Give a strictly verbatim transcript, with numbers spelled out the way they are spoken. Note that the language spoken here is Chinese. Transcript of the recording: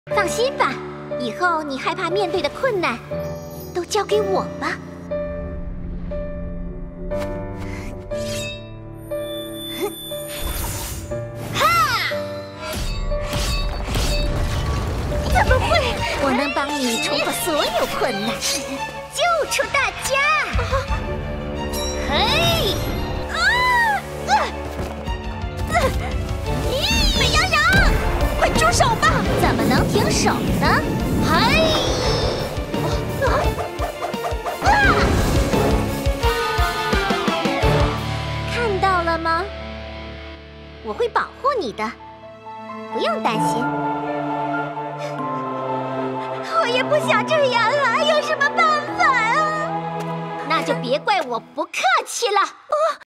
放心吧，以后你害怕面对的困难，都交给我吧。哈！怎么会？我能帮你冲破所有困难，救出大家！嘿！啊！呃呃美羊羊，快住手吧！怎么能停手呢？嘿！啊！看到了吗？我会保护你的，不用担心。我也不想这样啊，有什么办法啊？那就别怪我不客气了。